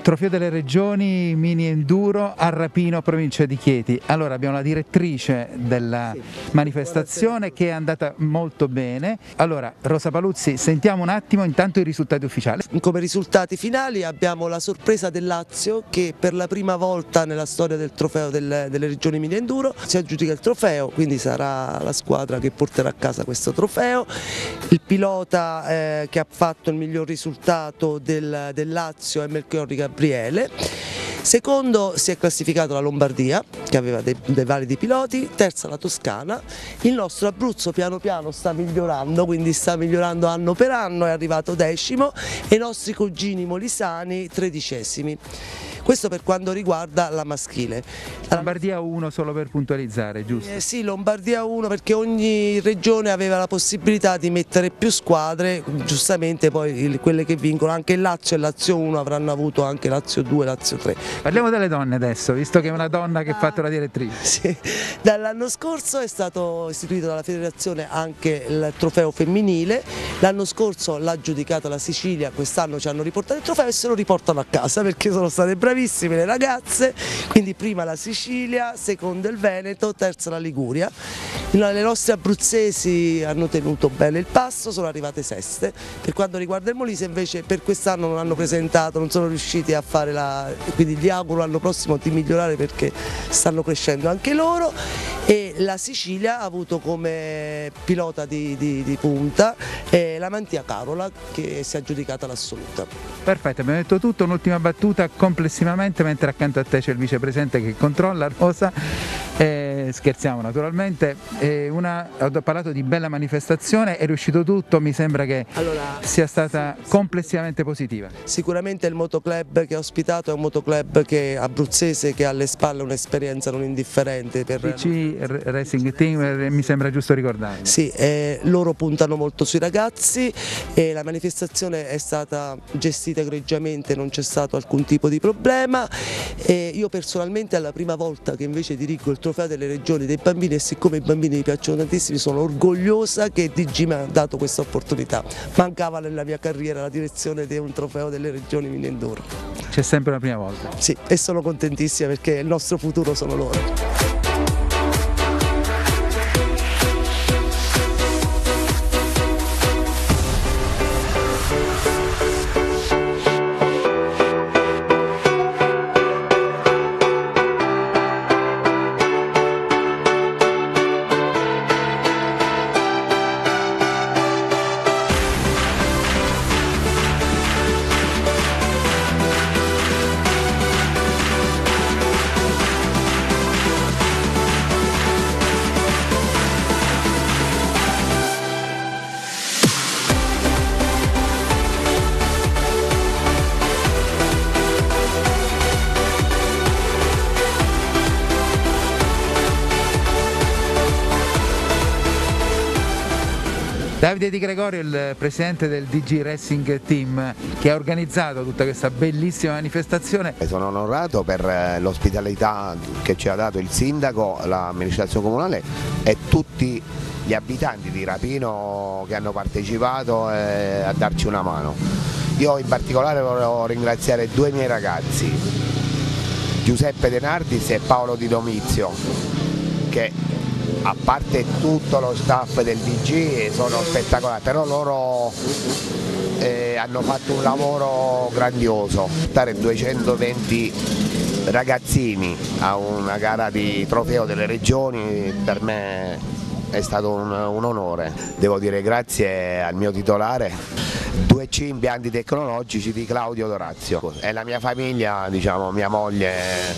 Trofeo delle Regioni Mini Enduro a Rapino, provincia di Chieti. Allora abbiamo la direttrice della manifestazione che è andata molto bene. Allora Rosa Paluzzi, sentiamo un attimo intanto i risultati ufficiali. Come risultati finali abbiamo la sorpresa del Lazio che per la prima volta nella storia del trofeo delle Regioni Mini Enduro si aggiudica il trofeo, quindi sarà la squadra che porterà a casa questo trofeo. Il pilota che ha fatto il miglior risultato del Lazio è Melchiorri Gabriele. Secondo si è classificato la Lombardia, che aveva dei validi piloti, terza la Toscana. Il nostro Abruzzo piano piano sta migliorando, quindi sta migliorando anno per anno, è arrivato 10° e i nostri cugini molisani 13°. Questo per quanto riguarda la maschile. Lombardia 1 solo per puntualizzare, giusto? Sì, Lombardia 1 perché ogni regione aveva la possibilità di mettere più squadre, giustamente poi quelle che vincono, anche il Lazio e Lazio 1 avranno avuto anche Lazio 2 e Lazio 3. Parliamo delle donne adesso, visto che è una donna che ha fatto la direttrice. Sì. Dall'anno scorso è stato istituito dalla federazione anche il trofeo femminile, l'anno scorso l'ha giudicato la Sicilia, quest'anno ci hanno riportato il trofeo e se lo riportano a casa perché sono state bravissime le ragazze, quindi prima la Sicilia, seconda il Veneto, terza la Liguria. Le nostre abruzzesi hanno tenuto bene il passo, sono arrivate seste. Per quanto riguarda il Molise invece per quest'anno non hanno presentato, non sono riusciti a fare quindi gli auguro l'anno prossimo di migliorare perché stanno crescendo anche loro. E la Sicilia ha avuto come pilota di punta la Mantia Carola che si è aggiudicata l'assoluta. Perfetto, abbiamo detto tutto, un'ultima battuta complessivamente mentre accanto a te c'è il vicepresidente che controlla, Rosa, scherziamo naturalmente, ho parlato di bella manifestazione, è riuscito tutto, mi sembra che sia stata complessivamente positiva. Sicuramente il motoclub che ha ospitato è un motoclub abruzzese che ha alle spalle un'esperienza non indifferente. DC Racing Team, mi sembra giusto ricordare. Sì, loro puntano molto sui ragazzi e la manifestazione è stata gestita egregiamente, non c'è stato alcun tipo di problema e io personalmente è la prima volta che invece dirigo il trofeo delle regioni dei bambini e siccome i bambini mi piacciono tantissimo sono orgogliosa che DG mi ha dato questa opportunità. Mancava nella mia carriera la direzione di un trofeo delle regioni Mini Enduro. C'è sempre la prima volta. Sì, e sono contentissima perché il nostro futuro sono loro. Davide Di Gregorio, il presidente del DG Racing Team che ha organizzato tutta questa bellissima manifestazione. Sono onorato per l'ospitalità che ci ha dato il sindaco, l'amministrazione comunale e tutti gli abitanti di Rapino che hanno partecipato a darci una mano. Io in particolare volevo ringraziare due miei ragazzi, Giuseppe De Nardis e Paolo Di Domizio, che a parte tutto lo staff del DG sono spettacolari, però loro hanno fatto un lavoro grandioso. Portare 220 ragazzini a una gara di trofeo delle regioni per me è stato un onore. Devo dire grazie al mio titolare, 2C impianti tecnologici di Claudio Dorazio e la mia famiglia, diciamo mia moglie,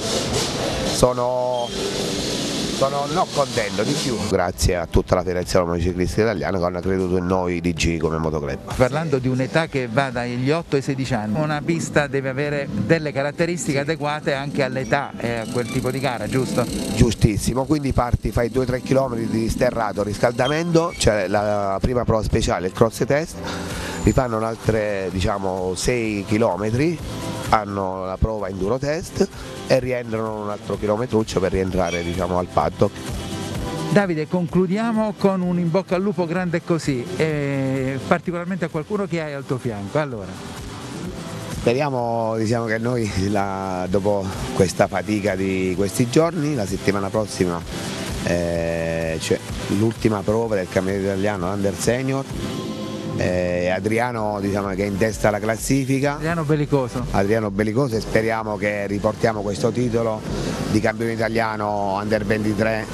sono non contento di più, grazie a tutta la Federazione Motociclistica Italiana che hanno creduto in noi DG come motoclub. Parlando di un'età che va dagli 8 ai 16 anni, una pista deve avere delle caratteristiche adeguate anche all'età e a quel tipo di gara, giusto? Giustissimo, quindi parti, fai 2-3 km di sterrato, riscaldamento, c'è la prima prova speciale, il cross test, rifanno altre 6 km, hanno la prova enduro test e rientrano un altro chilometruccio per rientrare al paddock. Davide, concludiamo con un in bocca al lupo grande così, particolarmente a qualcuno che hai al tuo fianco. Allora. speriamo, diciamo, che noi dopo questa fatica di questi giorni, la settimana prossima c'è l'ultima prova del campionato italiano Under Senior. Adriano, diciamo, che è in testa alla classifica, Adriano Bellicoso, e speriamo che riportiamo questo titolo di campione italiano Under 23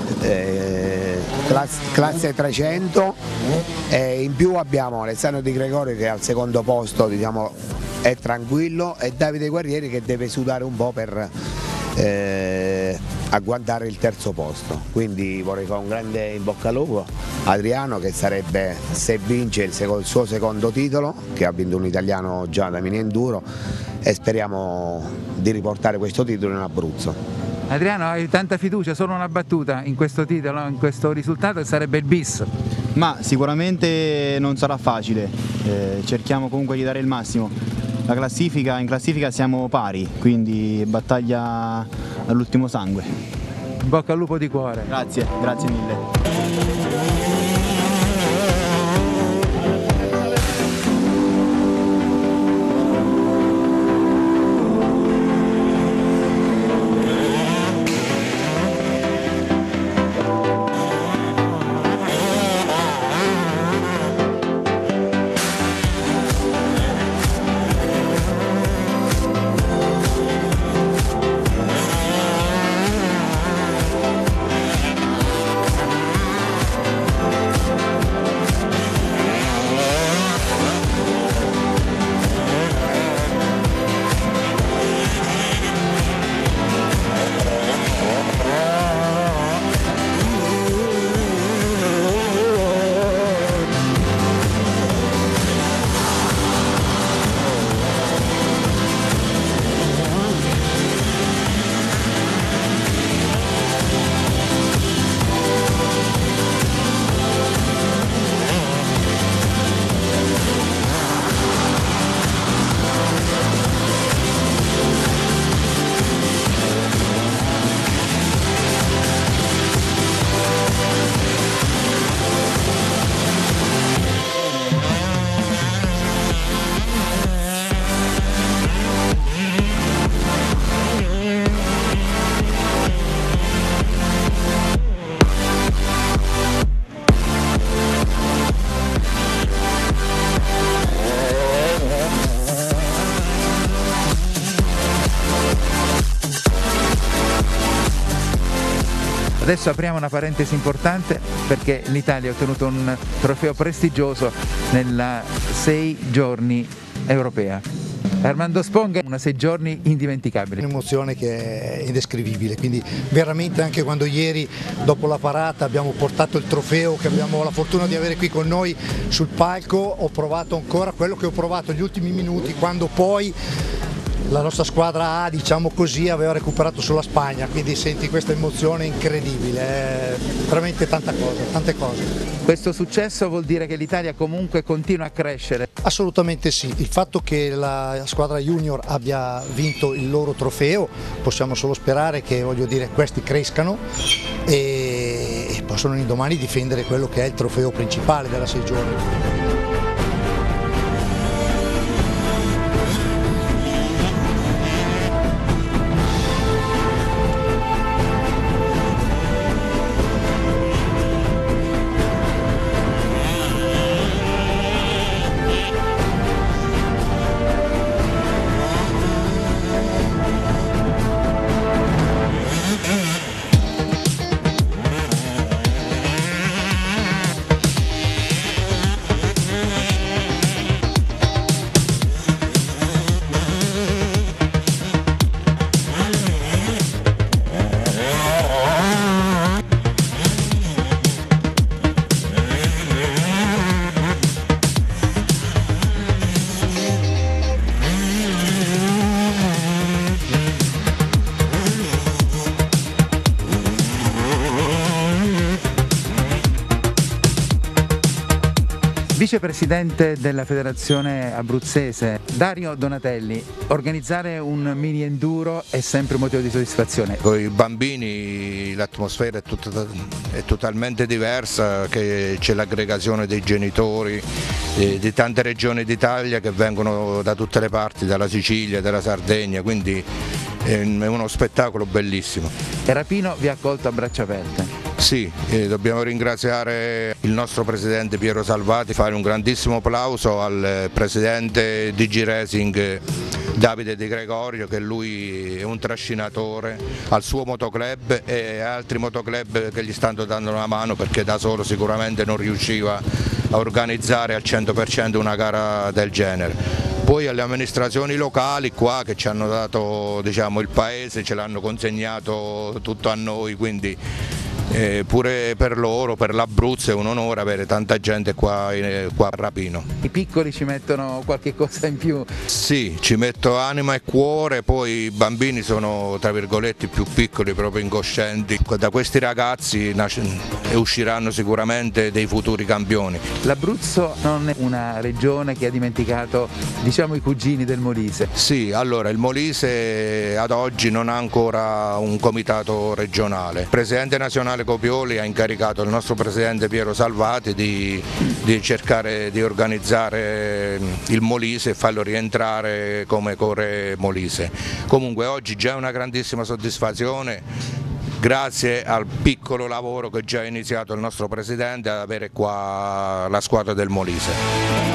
classe 300, e in più abbiamo Alessandro Di Gregorio che al secondo posto, diciamo, è tranquillo, e Davide Guerrieri che deve sudare un po' per agguantare il terzo posto. Quindi vorrei fare un grande in bocca al lupo a Adriano, che sarebbe, se vince, il suo secondo titolo, che ha vinto un italiano già da mini enduro, e speriamo di riportare questo titolo in Abruzzo. Adriano, hai tanta fiducia, solo una battuta in questo titolo, in questo risultato, che sarebbe il bis? Ma sicuramente non sarà facile, cerchiamo comunque di dare il massimo. In classifica siamo pari, quindi battaglia all'ultimo sangue. In bocca al lupo di cuore. Grazie mille. Adesso apriamo una parentesi importante, perché l'Italia ha ottenuto un trofeo prestigioso nella 6 giorni europea. Armando Sponga, una 6 giorni indimenticabile. Un'emozione che è indescrivibile, quindi veramente anche quando ieri dopo la parata abbiamo portato il trofeo che abbiamo la fortuna di avere qui con noi sul palco, ho provato ancora quello che ho provato negli ultimi minuti, quando poi la nostra squadra A, diciamo così, aveva recuperato sulla Spagna, quindi senti questa emozione incredibile, veramente tante cose. Questo successo vuol dire che l'Italia comunque continua a crescere? Assolutamente sì, il fatto che la squadra junior abbia vinto il loro trofeo, possiamo solo sperare che, voglio dire, questi crescano e possono indomani difendere quello che è il trofeo principale della 6 giorni. Vicepresidente della Federazione Abruzzese Dario Donatelli, organizzare un mini enduro è sempre un motivo di soddisfazione. Con i bambini l'atmosfera è totalmente diversa, che c'è l'aggregazione dei genitori di tante regioni d'Italia che vengono da tutte le parti, dalla Sicilia, dalla Sardegna, quindi è uno spettacolo bellissimo. E Rapino vi ha accolto a braccia aperte. Sì, dobbiamo ringraziare il nostro presidente Piero Salvati, fare un grandissimo applauso al presidente DG Racing Davide Di Gregorio, che lui è un trascinatore, al suo motoclub e altri motoclub che gli stanno dando una mano, perché da solo sicuramente non riusciva a organizzare al 100% una gara del genere. Poi alle amministrazioni locali qua che ci hanno dato, diciamo, il paese, ce l'hanno consegnato tutto a noi, quindi pure per loro, per l'Abruzzo è un onore avere tanta gente qua a Rapino. I piccoli ci mettono qualche cosa in più? Sì, ci metto anima e cuore, poi i bambini sono tra virgolette più piccoli, proprio incoscienti. Da questi ragazzi usciranno sicuramente dei futuri campioni. L'Abruzzo non è una regione che ha dimenticato, diciamo, i cugini del Molise. Sì, allora il Molise ad oggi non ha ancora un comitato regionale. Il presidente nazionale Copioli ha incaricato il nostro presidente Piero Salvati di cercare di organizzare il Molise e farlo rientrare come Core Molise. Comunque oggi già è una grandissima soddisfazione, grazie al piccolo lavoro che già ha iniziato il nostro presidente, ad avere qua la squadra del Molise.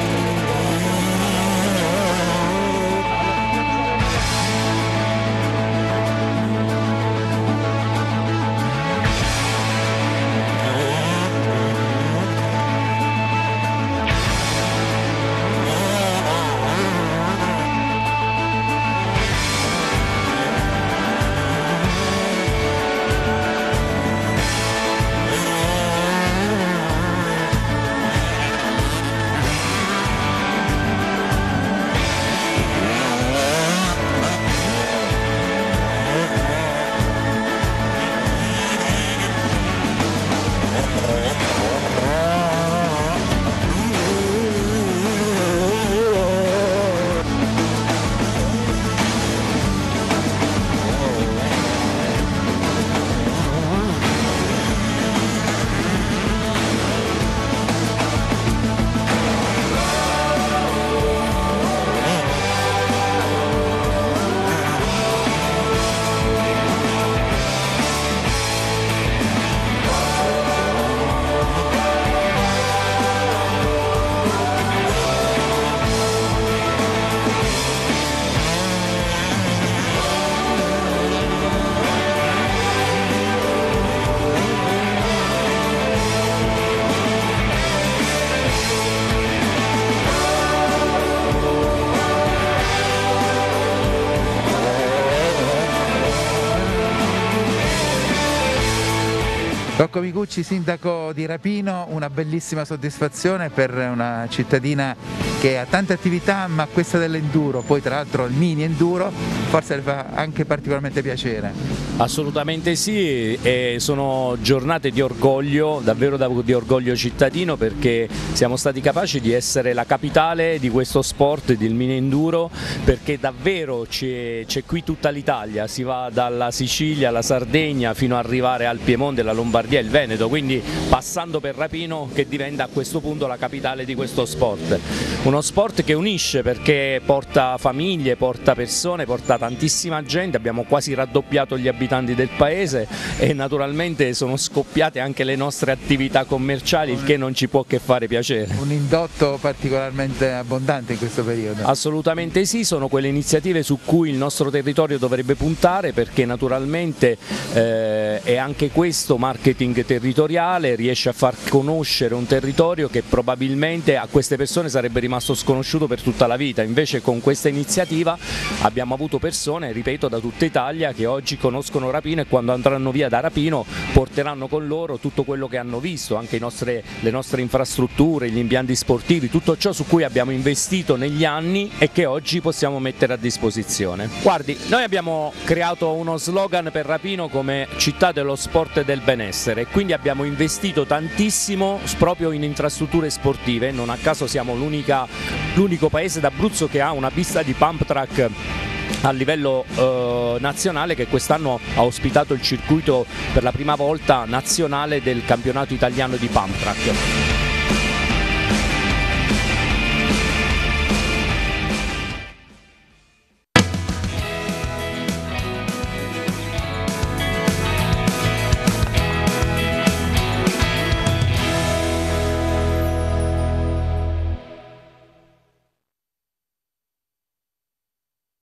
Rocco Micucci, sindaco di Rapino, una bellissima soddisfazione per una cittadina che ha tante attività, ma questa dell'enduro, poi tra l'altro il mini enduro, forse le fa anche particolarmente piacere. Assolutamente sì, e sono giornate di orgoglio, davvero di orgoglio cittadino, perché siamo stati capaci di essere la capitale di questo sport, del mini enduro, perché davvero c'è qui tutta l'Italia, si va dalla Sicilia alla Sardegna fino ad arrivare al Piemonte, la Lombardia e il Veneto, quindi passando per Rapino, che diventa a questo punto la capitale di questo sport. Uno sport che unisce, perché porta famiglie, porta persone, porta tantissima gente, abbiamo quasi raddoppiato gli abitanti del paese e naturalmente sono scoppiate anche le nostre attività commerciali, il che non ci può che fare piacere. Un indotto particolarmente abbondante in questo periodo. Assolutamente sì, sono quelle iniziative su cui il nostro territorio dovrebbe puntare, perché naturalmente è anche questo marketing territoriale, riesce a far conoscere un territorio che probabilmente a queste persone sarebbe rimasto sconosciuto per tutta la vita. Invece con questa iniziativa abbiamo avuto persone, ripeto, da tutta Italia che oggi conoscono Rapino e quando andranno via da Rapino porteranno con loro tutto quello che hanno visto, anche le nostre infrastrutture, gli impianti sportivi, tutto ciò su cui abbiamo investito negli anni e che oggi possiamo mettere a disposizione. Guardi, noi abbiamo creato uno slogan per Rapino come città dello sport e del benessere. essere, quindi abbiamo investito tantissimo proprio in infrastrutture sportive. Non a caso siamo l'unico paese d'Abruzzo che ha una pista di pump track a livello nazionale, che quest'anno ha ospitato il circuito per la prima volta nazionale del campionato italiano di pump track.